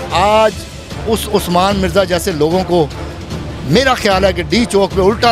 आज उस उस्मान मिर्ज़ा जैसे लोगों को मेरा ख्याल है कि डी चौक पे उल्टा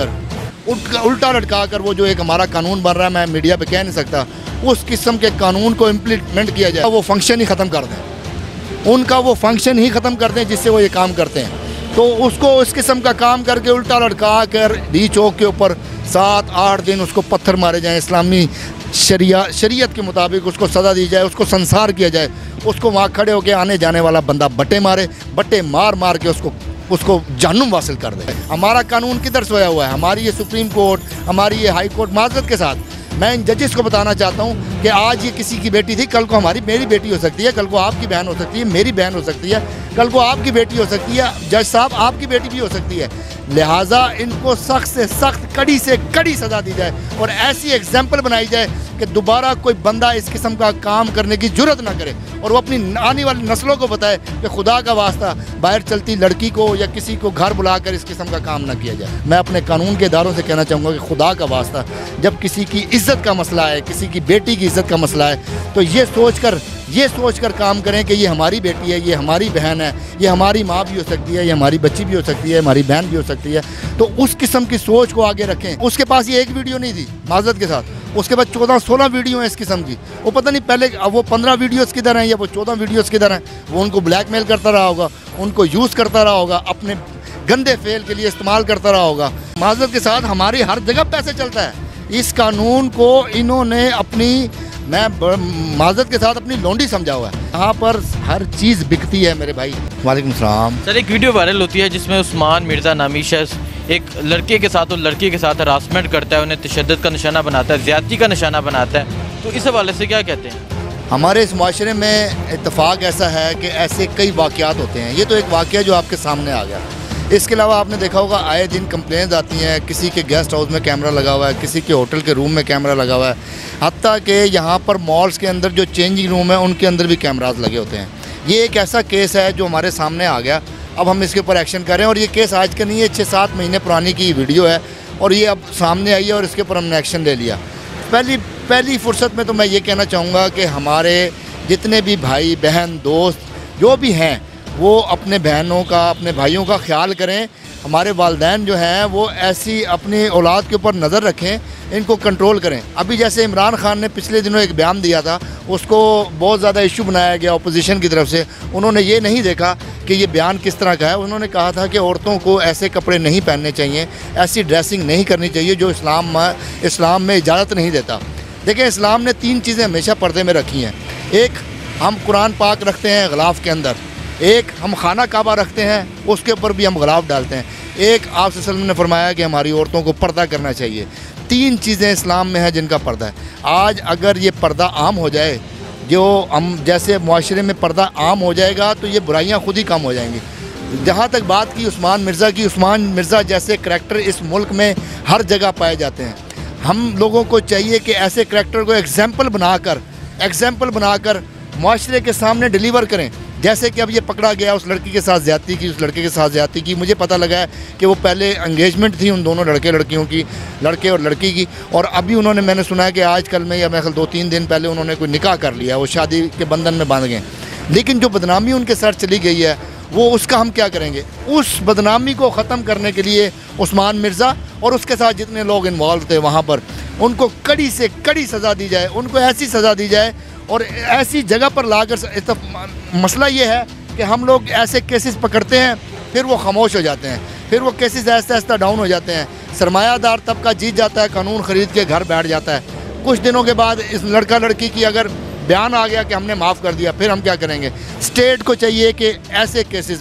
लटका कर वो जो एक हमारा कानून बन रहा है, मैं मीडिया पे कह नहीं सकता, उस किस्म के कानून को इम्प्लीमेंट किया जाए, वो फंक्शन ही ख़त्म कर दें, उनका वो फंक्शन ही ख़त्म कर दें जिससे वो ये काम करते हैं। तो उसको इस किस्म का काम करके उल्टा लटका कर डी चौक के ऊपर 7-8 दिन उसको पत्थर मारे जाएँ, इस्लामी शरीयत के मुताबिक उसको सज़ा दी जाए, उसको संसार किया जाए, उसको वहाँ खड़े होकर आने जाने वाला बंदा बट्टे मार के उसको जहन्नुम वासिल कर दे। हमारा कानून किधर सोया हुआ है? हमारी ये सुप्रीम कोर्ट, हमारी ये हाई कोर्ट, माज़रत के साथ मैं इन जजेस को बताना चाहता हूँ कि आज ये किसी की बेटी थी, कल को मेरी बेटी हो सकती है, कल को आपकी बहन हो सकती है, मेरी बहन हो सकती है, कल को आपकी बेटी हो सकती है, जज साहब आपकी बेटी भी हो सकती है। लिहाजा इनको सख्त से सख्त, कड़ी से कड़ी सज़ा दी जाए और ऐसी एग्जाम्पल बनाई जाए कि दोबारा कोई बंदा इस किस्म का काम करने की जुर्रत ना करे और वो अपनी आने वाली नस्लों को बताए कि खुदा का वास्ता बाहर चलती लड़की को या किसी को घर बुलाकर इस किस्म का काम ना किया जाए। मैं अपने कानून के इदारों से कहना चाहूँगा कि खुदा का वास्ता, जब किसी की इज़्ज़त का मसला है, किसी की बेटी की इज़्ज़त का मसला है, तो ये सोच कर काम करें कि ये हमारी बेटी है, ये हमारी बहन है, ये हमारी माँ भी हो सकती है, ये हमारी बच्ची भी हो सकती है, हमारी बहन भी हो सकती है। तो उस किस्म की सोच को आगे रखें। उसके पास ये एक वीडियो नहीं थी माज़रत के साथ, उसके बाद 14-16 वीडियो हैं इस किस्म की। वो पता नहीं पहले वो 15 वीडियोस किधर हैं या वो 14 वीडियोस किधर हैं। वो उनको ब्लैकमेल करता रहा होगा, उनको यूज़ करता रहा होगा, अपने गंदे फेल के लिए इस्तेमाल करता रहा होगा। माज़रत के साथ हमारी हर जगह पैसे चलता है। इस कानून को इन्होंने माज़रत के साथ अपनी लोंडी समझा हुआ है। यहाँ पर हर चीज़ बिकती है मेरे भाई। वालेकुम सलाम। सर, एक वीडियो वायरल होती है जिसमें उस्मान मिर्ज़ा नामी शख्स एक लड़के के साथ और लड़की के साथ हरासमेंट करता है, उन्हें तशद्दुद का निशाना बनाता है, ज़्यादती का निशाना बनाता है, तो इस हवाले से क्या कहते हैं? हमारे इस माशरे में इत्तफ़ाक़ ऐसा है कि ऐसे कई वाक़यात होते हैं। ये तो एक वाक़या जो आपके सामने आ गया। इसके अलावा आपने देखा होगा आए दिन कंप्लेंट्स आती हैं, किसी के गेस्ट हाउस में कैमरा लगा हुआ है, किसी के होटल के रूम में कैमरा लगा हुआ है, हत्ता कि यहाँ पर मॉल्स के अंदर जो चेंजिंग रूम है उनके अंदर भी कैमराज लगे होते हैं। ये एक ऐसा केस है जो हमारे सामने आ गया। अब हम इसके ऊपर एक्शन कर रहे हैं और ये केस आज का नहीं है, 6-7 महीने पुरानी की वीडियो है और ये अब सामने आई है और इसके ऊपर हमने एक्शन ले लिया। पहली फुर्सत में तो मैं ये कहना चाहूँगा कि हमारे जितने भी भाई बहन दोस्त जो भी हैं वो अपने बहनों का, अपने भाइयों का ख्याल करें। हमारे वालिदैन जो हैं वो ऐसी अपनी औलाद के ऊपर नज़र रखें, इनको कंट्रोल करें। अभी जैसे इमरान खान ने पिछले दिनों एक बयान दिया था, उसको बहुत ज़्यादा इशू बनाया गया अपोजिशन की तरफ से। उन्होंने ये नहीं देखा कि ये बयान किस तरह का है। उन्होंने कहा था कि औरतों को ऐसे कपड़े नहीं पहनने चाहिए, ऐसी ड्रेसिंग नहीं करनी चाहिए जो इस्लाम में इजाज़त नहीं देता। देखिए, इस्लाम ने 3 चीज़ें हमेशा पर्दे में रखी हैं। एक, हम कुरान पाक रखते हैं ग़िलाफ़ के अंदर। एक, हम खाना काबा रखते हैं, उसके ऊपर भी हम ग़िलाफ़ डालते हैं। एक, आप सल्लल्लाहु अलैहि वसल्लम ने फरमाया कि हमारी औरतों को पर्दा करना चाहिए। 3 चीज़ें इस्लाम में हैं जिनका पर्दा है। आज अगर ये पर्दा आम हो जाए, जो हम जैसे मुआशरे में पर्दा आम हो जाएगा तो ये बुराइयां खुद ही कम हो जाएंगी। जहाँ तक बात की उस्मान मिर्ज़ा की, उस्मान मिर्ज़ा जैसे करैक्टर इस मुल्क में हर जगह पाए जाते हैं। हम लोगों को चाहिए कि ऐसे करैक्टर को एग्जाम्पल बनाकर मुआशरे के सामने डिलीवर करें। जैसे कि अब ये पकड़ा गया, उस लड़की के साथ ज़्यादती की, उस लड़के के साथ ज़्यादती की। मुझे पता लगा है कि वो पहले एंगेजमेंट थी उन दोनों लड़के और लड़की की, और अभी उन्होंने, मैंने सुना है कि आजकल में या मेरे ख्याल 2-3 दिन पहले उन्होंने कोई निकाह कर लिया, वो शादी के बंधन में बांध गए। लेकिन जो बदनामी उनके सर चली गई है वो, उसका हम क्या करेंगे? उस बदनामी को ख़त्म करने के लिए उस्मान मिर्ज़ा और उसके साथ जितने लोग इन्वॉल्व थे वहाँ पर, उनको कड़ी से कड़ी सज़ा दी जाए, उनको ऐसी सज़ा दी जाए और ऐसी जगह पर लाकर। मसला ये है कि हम लोग ऐसे केसेस पकड़ते हैं, फिर वो खामोश हो जाते हैं, फिर वो केसेस ऐसा ऐसा डाउन हो जाते हैं। सरमायादार तबका जीत जाता है, कानून ख़रीद के घर बैठ जाता है। कुछ दिनों के बाद इस लड़का लड़की की अगर बयान आ गया कि हमने माफ़ कर दिया, फिर हम क्या करेंगे? स्टेट को चाहिए कि ऐसे केसेस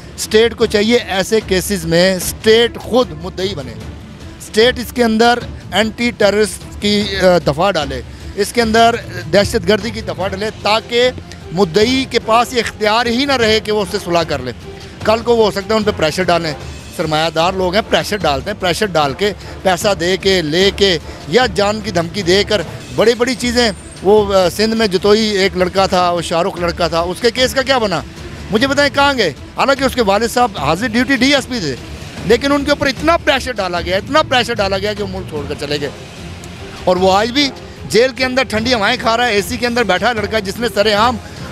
में स्टेट खुद मुद्दई बने। स्टेट इसके अंदर एंटी टेररिस्ट की दफ़ा डाले, इसके अंदर दहशतगर्दी की दफ़ा डाले, ताकि मुद्दई के पास ये इख्तियार ही ना रहे कि वो उससे सुलह कर ले। कल को वो हो सकता है उन पर प्रेशर डालें। सरमायादार लोग हैं, प्रेशर डालते हैं, प्रेशर डाल के पैसा दे के ले के या जान की धमकी देकर बड़ी बड़ी चीज़ें। वो सिंध में जतोई एक लड़का था, वो शाहरुख लड़का था, उसके केस का क्या बना मुझे बताएं, कहाँ गए? हालांकि उसके वालिद साहब हाजिर ड्यूटी DSP थे, लेकिन उनके ऊपर इतना प्रेशर डाला गया कि वो मुल्क छोड़कर चले गए। और वो आज भी जेल के अंदर ठंडी हवाएं खा रहा है, AC के अंदर बैठा लड़का जिसने सरेआम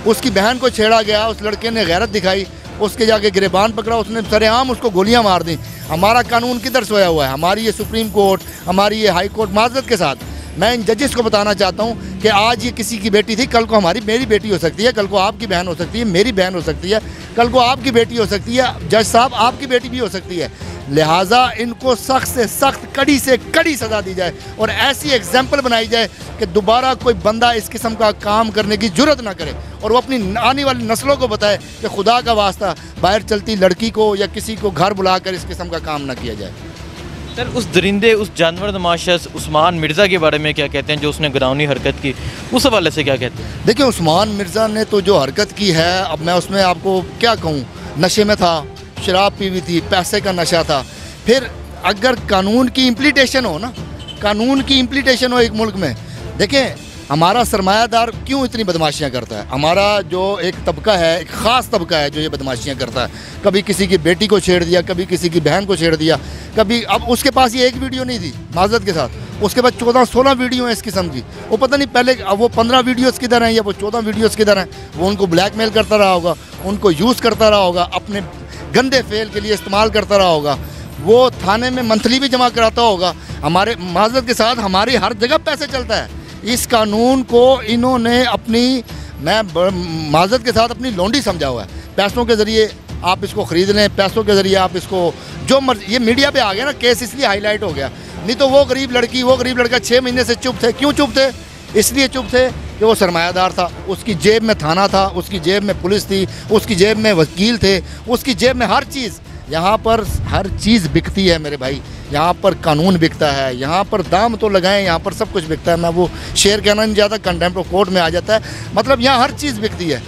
उसकी बहन को छेड़ा गया, उस लड़के ने गैरत दिखाई, उसके जाके गिरबान पकड़ा, उसने सरेआम उसको गोलियां मार दी। हमारा कानून किधर सोया हुआ है? हमारी ये सुप्रीम कोर्ट, हमारी ये हाई कोर्ट, माजरत के साथ मैं इन जजेस को बताना चाहता हूँ कि आज ये किसी की बेटी थी, कल को मेरी बेटी हो सकती है, कल को आपकी बहन हो सकती है, मेरी बहन हो सकती है, कल को आपकी बेटी हो सकती है, जज साहब आपकी बेटी भी हो सकती है। लिहाजा इनको सख्त से सख्त, कड़ी से कड़ी सज़ा दी जाए और ऐसी एग्जाम्पल बनाई जाए कि दोबारा कोई बंदा इस किस्म का काम करने की जुर्रत ना करे और वो अपनी आने वाली नस्लों को बताए कि खुदा का वास्ता बाहर चलती लड़की को या किसी को घर बुलाकर इस किस्म का काम ना किया जाए। सर, उस दरिंदे, उस जानवर नुमा शख्स उस्मान मिर्ज़ा के बारे में क्या कहते हैं, जो उसने गिरावनी हरकत की, उस हवाले से क्या कहते हैं? देखिए, उस्मान मिर्ज़ा ने तो जो हरकत की है, अब मैं उसमें आपको क्या कहूँ, नशे में था, शराब पी हुई थी, पैसे का नशा था। फिर अगर कानून की इम्प्लीटेशन हो ना, कानून की इम्प्लीटेशन हो एक मुल्क में, देखें हमारा सरमायादार क्यों इतनी बदमाशियाँ करता है। हमारा जो एक तबका है, एक ख़ास तबका है जो ये बदमाशियाँ करता है। कभी किसी की बेटी को छेड़ दिया, कभी किसी की बहन को छेड़ दिया, कभी, अब उसके पास ये एक वीडियो नहीं थी माजरत के साथ, उसके बाद 14-16 वीडियो हैं इस किस्म की। वो पता नहीं पहले अब वो 15 वीडियोस किधर हैं या वो 14 वीडियोस किधर हैं। वो उनको ब्लैकमेल करता रहा होगा, उनको यूज़ करता रहा होगा, अपने गंदे फेल के लिए इस्तेमाल करता रहा होगा। वो थाने में मंथली भी जमा कराता होगा। हमारे माजरत के साथ हमारी हर जगह पैसे चलता है। इस कानून को इन्होंने अपनी, मैं माजरत के साथ अपनी लौंडी समझा हुआ है। पैसों के ज़रिए आप इसको ख़रीद लें, पैसों के ज़रिए आप इसको जो मर्जी, ये मीडिया पे आ गया ना केस, इसलिए हाईलाइट हो गया। नहीं तो वो गरीब लड़की, वो गरीब लड़का 6 महीने से चुप थे। क्यों चुप थे? इसलिए चुप थे कि वो सरमायादार था, उसकी जेब में थाना था, उसकी जेब में पुलिस थी, उसकी जेब में वकील थे, उसकी जेब में हर चीज़। यहाँ पर हर चीज़ बिकती है मेरे भाई, यहाँ पर कानून बिकता है, यहाँ पर दाम तो लगाएं, यहाँ पर सब कुछ बिकता है। मैं वो शेयर कहना नहीं चाहता, कंटेम्प्ट ऑफ कोर्ट में आ जाता है, मतलब यहाँ हर चीज़ बिकती है।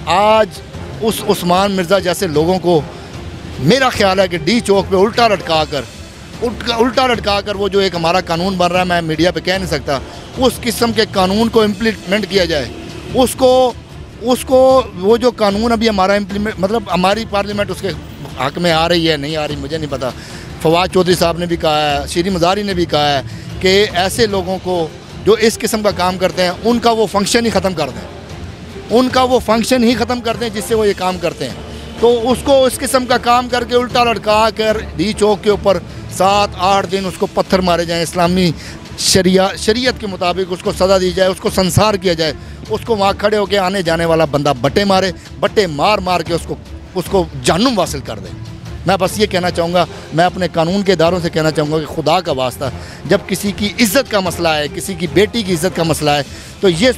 आज उस उस्मान मिर्ज़ा जैसे लोगों को मेरा ख्याल है कि डी चौक पे उल्टा लटका कर वो जो एक हमारा कानून बन रहा है, मैं मीडिया पे कह नहीं सकता, उस किस्म के कानून को इम्प्लीमेंट किया जाए। उसको वो जो कानून अभी हमारा इम्प्लीमेंट, मतलब हमारी पार्लियामेंट उसके हक में आ रही है, नहीं आ रही मुझे नहीं पता। फवाद चौधरी साहब ने भी कहा है, शीरी मज़ारी ने भी कहा है कि ऐसे लोगों को जो इस किस्म का काम करते हैं उनका वो फंक्शन ही ख़त्म कर दें, उनका वो फंक्शन ही ख़त्म कर दें जिससे वो ये काम करते हैं। तो उसको इस किस्म का काम करके उल्टा लटका कर डी चौक के ऊपर 7-8 दिन उसको पत्थर मारे जाएँ, इस्लामी शरीयत के मुताबिक उसको सज़ा दी जाए, उसको संसार किया जाए, उसको वहाँ खड़े होकर आने जाने वाला बंदा बट्टे मार के उसको जहन्नुम वासिल कर दे। मैं बस ये कहना चाहूँगा, मैं अपने कानून के इदारों से कहना चाहूँगा कि खुदा का वास्ता, जब किसी की इज़्ज़त का मसला है, किसी की बेटी की इज़्ज़त का मसला है, तो ये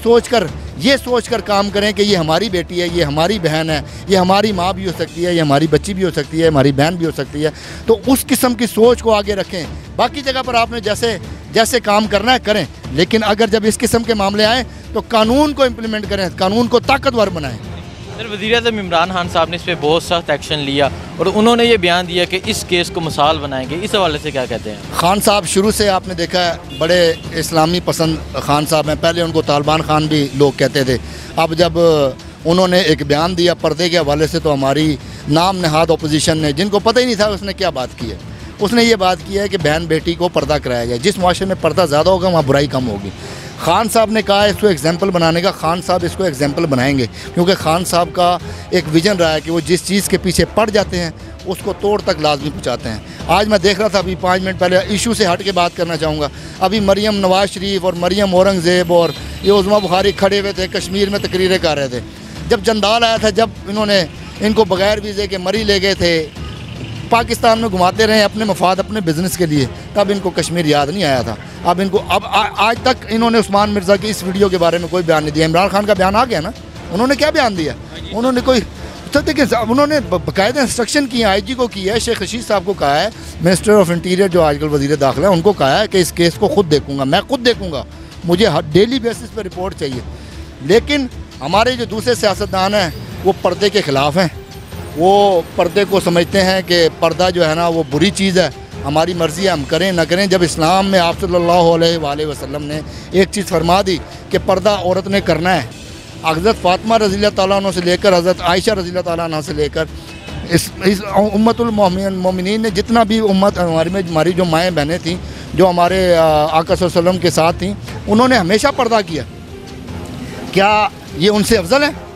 सोच कर काम करें कि ये हमारी बेटी है, ये हमारी बहन है, ये हमारी माँ भी हो सकती है, ये हमारी बच्ची भी हो सकती है, हमारी बहन भी हो सकती है। तो उस किस्म की सोच को आगे रखें। बाकी जगह पर आपने जैसे काम करना है करें, लेकिन अगर जब इस किस्म के मामले आएँ तो कानून को इम्प्लीमेंट करें, कानून को ताकतवर बनाएँ। सर, वज़ीर-ए-आज़म इमरान खान साहब ने इस पर बहुत सख्त एक्शन लिया और उन्होंने ये बयान दिया कि इस केस को मिसाल बनाएंगे, इस हवाले से क्या कहते हैं? खान साहब शुरू से आपने देखा है बड़े इस्लामी पसंद खान साहब हैं। पहले उनको तालिबान खान भी लोग कहते थे। अब जब उन्होंने एक बयान दिया पर्दे के हवाले से, तो हमारी नाम नहाद अपोजिशन ने, जिनको पता ही नहीं था उसने क्या बात की है, उसने ये बात की है कि बहन बेटी को पर्दा कराया जाए। जिस मुआशरे में पर्दा ज़्यादा होगा वहाँ बुराई कम होगी। खान साहब ने कहा इसको एग्जाम्पल बनाने का, खान साहब इसको एग्जाम्पल बनाएंगे, क्योंकि खान साहब का एक विज़न रहा है कि वो जिस चीज़ के पीछे पड़ जाते हैं उसको तोड़ तक लाजमी पहुँचाते हैं। आज मैं देख रहा था, अभी 5 मिनट पहले, इशू से हट के बात करना चाहूँगा, अभी मरियम नवाज शरीफ और मरियम औरंगज़ेब और ये उज़्मा बुखारी खड़े हुए थे, कश्मीर में तकरीरें कर रहे थे। जब जंदाल आया था, जब इन्होंने इनको बगैर वीज़े के मरी ले गए थे, पाकिस्तान में घुमाते रहे अपने मफाद, अपने बिज़नेस के लिए, तब इनको कश्मीर याद नहीं आया था। अब इनको आज तक इन्होंने उस्मान मिर्ज़ा की इस वीडियो के बारे में कोई बयान नहीं दिया। इमरान खान का बयान आ गया ना, उन्होंने क्या बयान दिया? उन्होंने कोई, तो देखिए उन्होंने बाकायदा इंस्ट्रक्शन की है, IG को की है, शेख रशीद साहब को कहा है, मिनिस्टर ऑफ इंटीरियर जो आजकल वज़ीर दाखिला है, उनको कहा है कि इस केस को खुद देखूँगा, मैं खुद देखूँगा, मुझे डेली बेसिस पर रिपोर्ट चाहिए। लेकिन हमारे जो दूसरे सियासतदान हैं वो पर्दे के ख़िलाफ़ हैं। वो पर्दे को समझते हैं कि पर्दा जो है ना वो बुरी चीज़ है, हमारी मर्ज़ी है, हम करें ना करें। जब इस्लाम में आप सल्लल्लाहु अलैहि वसल्लम ने एक चीज़ फरमा दी कि पर्दा औरत ने करना है, हज़रत फ़ातिमा रज़ियल्लाहु तआला अन्हा से लेकर हज़रत आयशा रज़ियल्लाहु तआला अन्हा से लेकर इस उम्मतुल मोमिनीन ने, जितना भी उम्मत हमारी जो माएँ बहनें थीं, जो हमारे आका सल्लल्लाहु अलैहि वसल्लम के साथ थीं, उन्होंने हमेशा पर्दा किया। क्या ये उनसे अफजल है?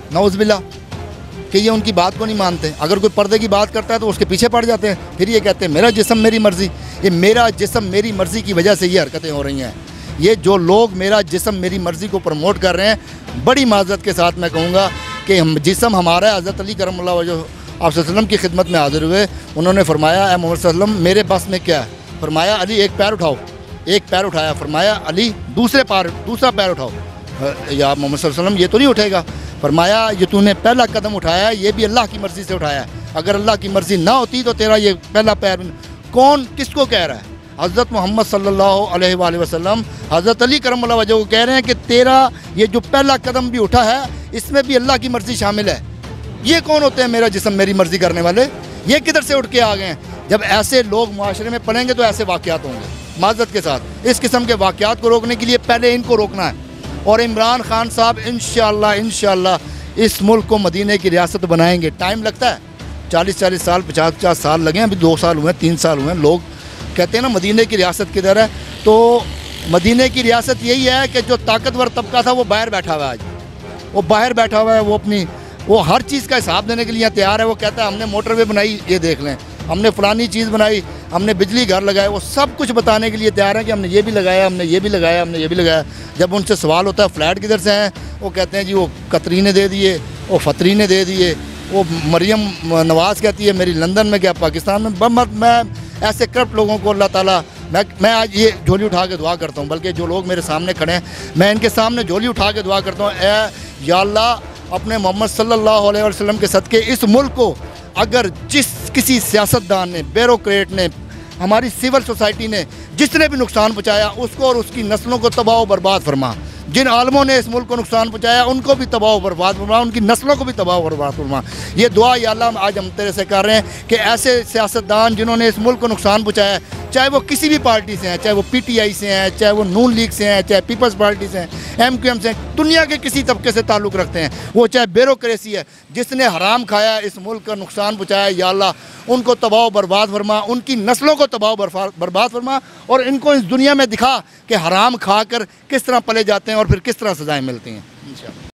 नौज़बिल्ला, कि ये उनकी बात को नहीं मानते। अगर कोई पर्दे की बात करता है तो उसके पीछे पड़ जाते हैं। फिर ये कहते हैं मेरा जिस्म मेरी मर्ज़ी। ये मेरा जिस्म मेरी मर्ज़ी की वजह से ये हरकतें हो रही हैं। ये जो लोग मेरा जिस्म मेरी मर्ज़ी को प्रमोट कर रहे हैं, बड़ी माज़रत के साथ मैं कहूँगा कि हम जिस्म हमारा है। हज़रत अली करमल्लाहु वजहहु आप सल्लम की खिदमत में हाज़िर हुए, उन्होंने फरमाया ए मोहम्मद सल्लम मेरे बस में क्या है? फरमाया अली एक पैर उठाओ। एक पैर उठाया, फरमाया अली दूसरा पैर उठाओ। या मोहम्मद सल्लम ये तो नहीं उठेगा। फरमाया ये तूने पहला कदम उठाया है, ये भी अल्लाह की मर्ज़ी से उठाया है। अगर अल्लाह की मर्ज़ी ना होती तो तेरा ये पहला पैर कौन किसको कह रहा है? हज़रत मोहम्मद सल्लल्लाहु अलैहि वसल्लम हज़रत अली करमल्लाहु वजहहु को कह रहे हैं कि तेरा ये जो पहला कदम भी उठा है इसमें भी अल्लाह की मर्ज़ी शामिल है। ये कौन होते हैं मेरा जिस्म मेरी मर्ज़ी करने वाले? ये किधर से उठ के आ गए हैं? जब ऐसे लोग मुआशरे में पड़ेंगे तो ऐसे वाक़यात होंगे। माज़रत के साथ इस किस्म के वाक़यात को रोकने के लिए पहले इनको रोकना है। और इमरान खान साहब इंशाअल्लाह इस मुल्क को मदीने की रियासत बनाएंगे। टाइम लगता है, 40-40 साल 50-50 साल लगे। अभी 2 साल हुए, 3 साल हुए। लोग कहते हैं ना मदीने की रियासत किधर है, तो मदीने की रियासत यही है कि जो ताकतवर तबका था वो बाहर बैठा हुआ है। आज वो बाहर बैठा हुआ है, वो हर चीज़ का हिसाब देने के लिए तैयार है। वो कहता है हमने मोटरवे बनाई, ये देख लें, हमने फ़लानी चीज़ बनाई, हमने बिजली घर लगाया। वो सब कुछ बताने के लिए तैयार है कि हमने ये भी लगाया, हमने ये भी लगाया, हमने ये भी लगाया। जब उनसे सवाल होता है फ्लैट किधर से हैं, वो कहते हैं जी वो कतरी ने दे दिए, वो फतरी ने दे दिए। वो मरियम नवाज़ कहती है मेरी लंदन में क्या पाकिस्तान में। मैं ऐसे करप्ट लोगों को अल्लाह ताला, मैं आज ये झोली उठा के दुआ करता हूँ, बल्कि जो लोग मेरे सामने खड़े हैं मैं इनके सामने झोली उठा के दुआ करता हूँ, ए या अल्लाह अपने मोहम्मद सल्लल्लाहु अलैहि वसल्लम के सदक़े इस मुल्क को अगर जिस किसी सियासतदान ने, ब्यूरोक्रेट ने, हमारी सिविल सोसाइटी ने जिसने भी नुकसान पहुँचाया उसको और उसकी नस्लों को तबाह व बर्बाद फरमा। जिन आलमों ने इस मुल्क को नुकसान पहुँचाया उनको भी तबाह व बर्बाद फरमा, उनकी नस्लों को भी तबाह व बर्बाद फरमा। ये दुआ या अल्लाह आज हम तेरे से कर रहे हैं कि ऐसे सियासतदान जिन्होंने इस मुल्क को नुकसान पहुँचाया, चाहे वो किसी भी पार्टी से हैं, चाहे वो PTI से हैं, चाहे वो नून लीग से हैं, चाहे पीपल्स पार्टी से हैं, MQM से हैं, दुनिया के किसी तबके से ताल्लुक़ रखते हैं, वो चाहे ब्यूरोक्रेसी है, जिसने हराम खाया, इस मुल्क का नुकसान पहुँचाया, या अल्लाह उनको तबाह बर्बाद फरमा, उनकी नस्लों को तबाह बर्बाद फरमा। और इनको इस दुनिया में दिखा कि हराम खा कर किस तरह पले जाते हैं और फिर किस तरह सज़ाएँ मिलती हैं। इंशाअल्लाह।